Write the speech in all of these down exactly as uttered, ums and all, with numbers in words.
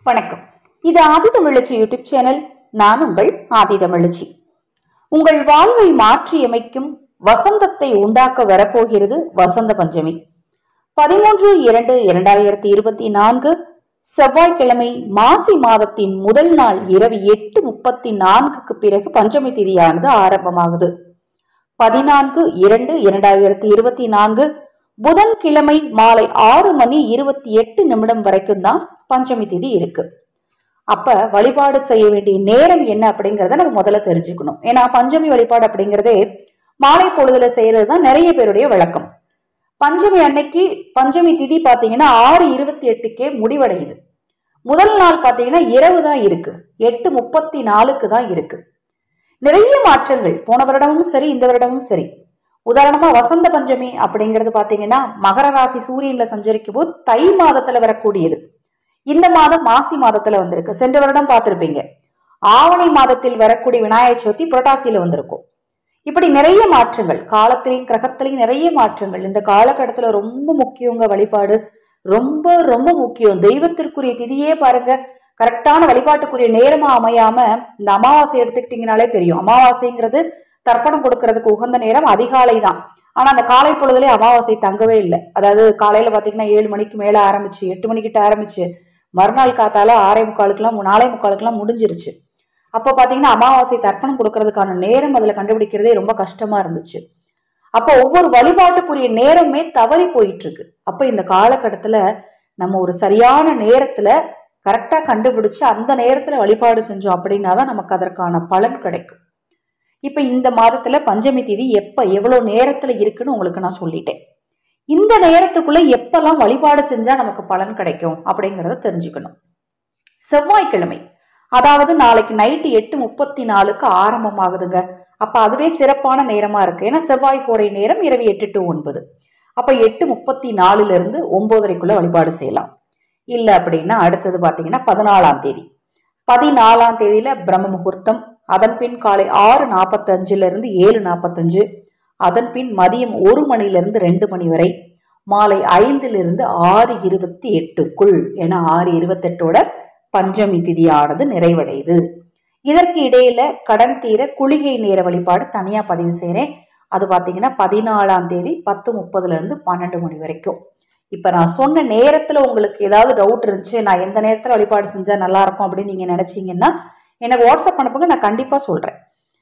வணக்கம். இது ஆதி தமிழச்சி YouTube channel. நான் உங்கள் ஆதி தமிழச்சி. உங்கள் வாழ்வை மாற்றியமைக்கும் வசந்தத்தை உண்டாக்க வரப்போகிறது வசந்த பஞ்சமி. பதிமூன்று இரண்டு இரண்டாயிரத்தி இருபத்தி நான்கு செவ்வாய்க்கிழமை மாசி மாதத்தின் முதல் நாள் இரவு எட்டு முப்பத்தி நான்குக்கு பிறகு பஞ்சமி திதியானது ஆரம்பமாகுது. பதினான்கு இரண்டு இரண்டாயிரத்தி இருபத்தி நான்கு புதன்கிழமை மாலை ஆறு மணி இருபத்தி எட்டு நிமிடம் வரைக்கும் தான் பஞ்சமி திதி இருக்கு. அப்ப வழிபாடு செய்ய வேண்டிய நேரம் என்ன அப்படிங்கறத நம்ம முதல்ல தெரிஞ்சுக்கணும். ஏன்னா பஞ்சமி வழிபாடு அப்படிங்கறதே மாலை பொழுதுல செய்யறதுதான் நிறைய பேருடைய வழக்கம். பஞ்சமி அன்னைக்கு பஞ்சமி திதி பாத்தீங்கன்னா ஆறு இருபத்தி எட்டுக்கே முடிவடையுது. முதல் நாள் பாத்தீங்கன்னா இரவு தான் இருக்கு, எட்டு முப்பத்தி நாலுக்கு தான் இருக்கு. நிறைய மாற்றங்கள் போன வருடமும் சரி இந்த வருடமும் சரி. உதாரணமா வசந்த பஞ்சமி அப்படிங்கிறது பாத்தீங்கன்னா மகர ராசி சூரியன்ல சஞ்சரிக்கும் போது தை மாதத்துல வரக்கூடியது. இந்த மாதம் மாசி மாதத்துல வந்திருக்கு. சென்ற வருடம் பார்த்திருப்பீங்க ஆவணி மாதத்தில் வரக்கூடிய விநாயகர் சதுர்த்தி புரட்டாசியில வந்திருக்கும். இப்படி நிறைய மாற்றங்கள் காலத்திலையும் கிரகத்திலையும் நிறைய மாற்றங்கள். இந்த காலகட்டத்துல ரொம்ப முக்கியங்க வழிபாடு, ரொம்ப ரொம்ப முக்கியம். தெய்வத்திற்குரிய திதியே பாருங்க, கரெக்டான வழிபாட்டுக்குரிய நேரமா அமையாம இந்த அமாவாசை எடுத்துக்கிட்டீங்கனாலே தெரியும். அமாவாசைங்கிறது தர்ப்பணம் கொடுக்கறதுக்கு உகந்த நேரம் அதிகாலை தான். ஆனா அந்த காலை பொழுதுலேயே அமாவாசை தங்கவே இல்லை. அதாவது காலையில பாத்தீங்கன்னா ஏழு மணிக்கு மேல ஆரம்பிச்சு எட்டு மணிக்கிட்ட ஆரம்பிச்சு மறுநாள் காத்தால ஆறே முக்காலுக்குலாம் நாலே முக்காலுக்குலாம் முடிஞ்சிருச்சு. அப்போ பாத்தீங்கன்னா அமாவாசை தர்ப்பணம் கொடுக்கறதுக்கான நேரம் அதுல கண்டுபிடிக்கிறதே ரொம்ப கஷ்டமா இருந்துச்சு. அப்போ ஒவ்வொரு வழிபாட்டுக்குரிய நேரமே தவறி போயிட்டு இருக்கு. அப்ப இந்த காலகட்டத்துல நம்ம ஒரு சரியான நேரத்துல கரெக்டா கண்டுபிடிச்சு அந்த நேரத்துல வழிபாடு செஞ்சோம் அப்படின்னா தான் நமக்கு அதற்கான பலன் கிடைக்கும். இப்ப இந்த மாதத்துல பஞ்சமி திதி எப்ப எவ்வளவு நேரத்துல இருக்குன்னு உங்களுக்கு நான் சொல்லிட்டேன். இந்த நேரத்துக்குள்ள எப்பெல்லாம் வழிபாடு செஞ்சா நமக்கு பலன் கிடைக்கும் அப்படிங்கறத தெரிஞ்சுக்கணும். செவ்வாய்க்கிழமை, அதாவது நாளைக்கு நைட்டு எட்டு முப்பத்தி நாலுக்கு ஆரம்பமாகுதுங்க. அப்ப அதுவே சிறப்பான நேரமா இருக்கு. ஏன்னா செவ்வாய் கோரை நேரம் இரவு எட்டு டு ஒன்பது. அப்ப எட்டு முப்பத்தி நாலுல இருந்து ஒன்பதரைக்குள்ள வழிபாடு செய்யலாம். இல்ல அப்படின்னா அடுத்தது பாத்தீங்கன்னா பதினாலாம் தேதி பதினாலாம் தேதியில பிரம்ம முகூர்த்தம். அதன் பின் காலை ஆறு நாற்பத்தி அஞ்சுல இருந்து ஏழு நாற்பத்தஞ்சு, அதன் பின் மதியம் ஒரு மணில இருந்து ரெண்டு மணி வரை, மாலை ஐந்துல இருந்து ஆறு இருபத்தி எட்டுக்குள். ஏன்னா ஆறு இருபத்தி எட்டோட பஞ்சமி திதியானது நிறைவடையுது. இதற்கு இடையில கடன் தீர குளிகை நேர வழிபாடு தனியா பதிவு செய்யறேன். அது பாத்தீங்கன்னா பதினாலாம் தேதி பத்து முப்பதுல இருந்து பன்னெண்டு மணி வரைக்கும். இப்ப நான் சொன்ன நேரத்துல உங்களுக்கு ஏதாவது டவுட் இருந்துச்சு, நான் எந்த நேரத்துல வழிபாடு செஞ்சா நல்லா இருக்கும் அப்படின்னு நீங்க நினைச்சீங்கன்னா எனக்கு வாட்ஸ்அப் அனுப்புங்க, நான் கண்டிப்பா சொல்றேன்.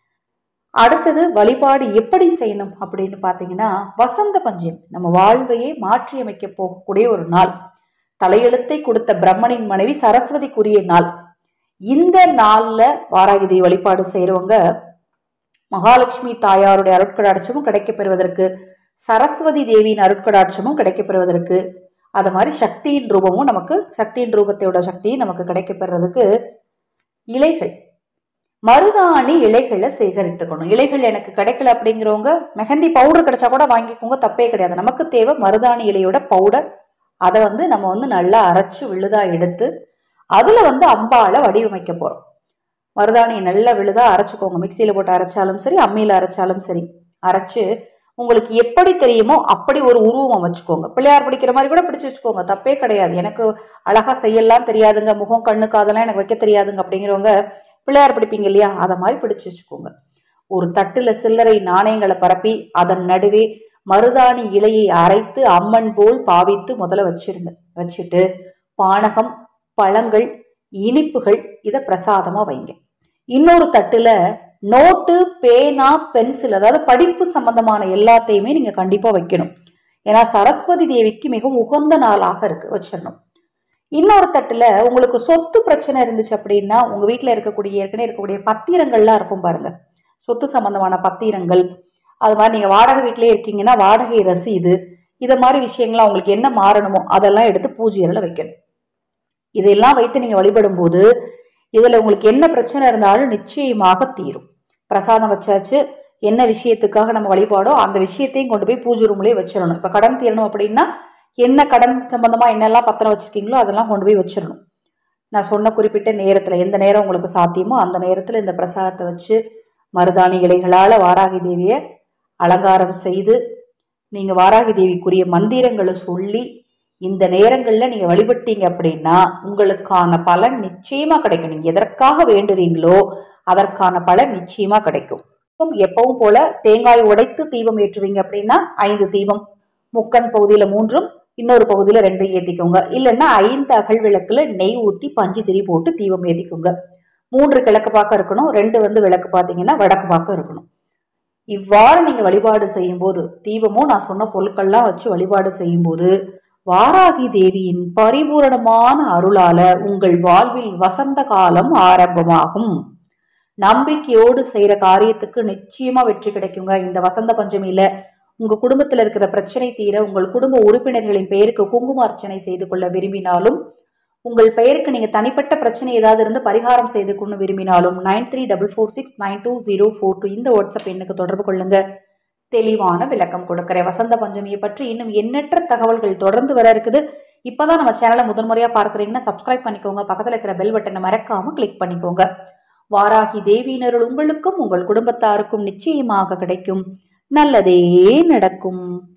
அடுத்தது வழிபாடு எப்படி செய்யணும் அப்படின்னு பாத்தீங்கன்னா வசந்த பஞ்சமி நம்ம வாழ்வையே மாற்றி அமைக்க போகக்கூடிய ஒரு நாள். தலையெழுத்தை கொடுத்த பிரம்மனின் மனைவி சரஸ்வதிக்குரிய நாள். இந்த நாள்ல வாராகி தேவி வழிபாடு செய்யறவங்க மகாலட்சுமி தாயாருடைய அருட்கடாட்சமும் கிடைக்க பெறுவதற்கு, சரஸ்வதி தேவியின் அருட்கடாட்சமும் கிடைக்க பெறுவதற்கு, அது மாதிரி சக்தியின் ரூபமும் நமக்கு சக்தியின் ரூபத்தையோட சக்தியும் நமக்கு கிடைக்க பெறுறதுக்கு இலைகள், மருதாணி இலைகளை சேகரித்துக்கணும். இலைகள் எனக்கு கிடைக்கல அப்படிங்கிறவங்க மெஹந்தி பவுடர் கிடைச்சா கூட வாங்கிக்கோங்க, தப்பே கிடையாது. நமக்கு தேவை மருதாணி இலையோட பவுடர். அதை வந்து நம்ம வந்து நல்லா அரைச்சு விழுதா எடுத்து அதுல வந்து அம்பால வடிவமைக்க போறோம். மருதாணியை நல்லா விழுதா அரைச்சுக்கோங்க. மிக்சியில போட்டு அரைச்சாலும் சரி, அம்மியில அரைச்சாலும் சரி. அரைச்சு உங்களுக்கு எப்படி தெரியுமோ அப்படி ஒரு உருவம் வச்சுக்கோங்க. பிள்ளையார் பிடிக்கிற மாதிரி கூட பிடிச்சு வச்சுக்கோங்க, தப்பே கிடையாது. எனக்கு அழகா செய்யலாம் தெரியாதுங்க, முகம் கண்ணு காதெல்லாம் எனக்கு வைக்க தெரியாதுங்க அப்படிங்கிறவங்க பிள்ளையார் பிடிப்பீங்க இல்லையா, அதை மாதிரி பிடிச்சு வச்சுக்கோங்க. ஒரு தட்டுல சில்லறை நாணயங்களை பரப்பி அதன் நடுவே மருதாணி இலையை அரைத்து அம்மன் போல் பாவித்து முதல்ல வச்சிருங்க. வச்சுட்டு பானகம், பழங்கள், இனிப்புகள் இதை பிரசாதமா வைங்க. இன்னொரு தட்டுல நோட்டு, பேனா, பென்சில், அதாவது படிப்பு சம்பந்தமான எல்லாத்தையுமே நீங்க கண்டிப்பா வைக்கணும். ஏன்னா சரஸ்வதி தேவிக்கு மிகவும் உகந்த நாளாக இருக்கு, வச்சிடணும். இன்னொரு தட்டுல உங்களுக்கு சொத்து பிரச்சனை இருந்துச்சு அப்படின்னா உங்க வீட்டுல இருக்கக்கூடிய ஏற்கனவே இருக்கக்கூடிய பத்திரங்கள்லாம் இருக்கும் பாருங்க, சொத்து சம்பந்தமான பத்திரங்கள், அது மாதிரி நீங்க வாடகை வீட்டிலே இருக்கீங்கன்னா வாடகை ரசீது, இத மாதிரி விஷயங்கள்லாம் உங்களுக்கு என்ன மாறணுமோ அதெல்லாம் எடுத்து பூஜையில வைக்கணும். இதெல்லாம் வைத்து நீங்க வழிபடும் போது இதுல உங்களுக்கு என்ன பிரச்சனை இருந்தாலும் நிச்சயமாக தீரும். பிரசாதம் வச்சாச்சு, என்ன விஷயத்துக்காக நம்ம வழிபாடோ அந்த விஷயத்தையும் கொண்டு போய் பூஜை ரூம்லயே வச்சிடணும். இப்ப கடன் தீரணும் அப்படின்னா என்ன கடன் சம்பந்தமா என்னெல்லாம் பத்திரம் வச்சிருக்கீங்களோ அதெல்லாம் கொண்டு போய் வச்சிடணும். நான் சொன்ன குறிப்பிட்ட நேரத்துல எந்த நேரம் உங்களுக்கு சாத்தியமோ அந்த நேரத்துல இந்த பிரசாதத்தை வச்சு மருதாணி இலைகளால வாராகி தேவியை அலங்காரம் செய்து நீங்க வாராகி தேவிக்குரிய மந்திரங்களை சொல்லி இந்த நேரங்கள்ல நீங்க வழிபட்டீங்க அப்படின்னா உங்களுக்கான பலன் நிச்சயமா கிடைக்கும். நீங்க எதற்காக வேண்டுறீங்களோ அதற்கான பலன் நிச்சயமா கிடைக்கும். எப்பவும் போல தேங்காய் உடைத்து தீபம் ஏற்றுவீங்க அப்படின்னா ஐந்து தீபம், முக்கண் பகுதியில மூன்றும் இன்னொரு பகுதியில ரெண்டும் ஏத்திக்கோங்க. இல்லைன்னா ஐந்து அகல் விளக்குல நெய் ஊத்தி பஞ்சு திரி போட்டு தீபம் ஏத்திக்கோங்க. மூன்று கிழக்கு பார்க்க இருக்கணும், ரெண்டு வந்து விளக்கு பார்த்தீங்கன்னா வடக்கு பார்க்க இருக்கணும். இவ்வாறு நீங்க வழிபாடு செய்யும் போது, தீபமும் நான் சொன்ன பொருட்கள்லாம் வச்சு வழிபாடு செய்யும் போது வாராகி தேவியின் பரிபூரணமான அருளால உங்கள் வாழ்வில் வசந்த காலம் ஆரம்பமாகும். நம்பிக்கையோடு செய்யற காரியத்துக்கு நிச்சயமா வெற்றி கிடைக்குங்க. இந்த வசந்த பஞ்சமியில உங்க குடும்பத்துல இருக்கிற பிரச்சனை தீர, உங்கள் குடும்ப உறுப்பினர்களின் பெயருக்கு குங்கும அர்ச்சனை செய்து கொள்ள விரும்பினாலும், உங்கள் பெயருக்கு நீங்க தனிப்பட்ட பிரச்சனை ஏதாவது இருந்து பரிகாரம் செய்து கொண்டு விரும்பினாலும் nine three double four six nine two zero four two இந்த வாட்ஸ்அப் எண்ணுக்கு தொடர்பு கொள்ளுங்க. தெளிவான விளக்கம் கொடுக்கிறேன். வசந்த பஞ்சமியை பற்றி இன்னும் எண்ணற்ற தகவல்கள் தொடர்ந்து வர இருக்குது. இப்பதான் நம்ம சேனலை முதன்முறையா பார்க்குறீங்கன்னா சப்ஸ்கிரைப் பண்ணிக்கோங்க. பக்கத்துல இருக்கிற பெல் பட்டனை மறக்காம கிளிக் பண்ணிக்கோங்க. வாராகி தேவியினருள் உங்களுக்கும் உங்கள் குடும்பத்தாருக்கும் நிச்சயமாக கிடைக்கும். நல்லதே நடக்கும்.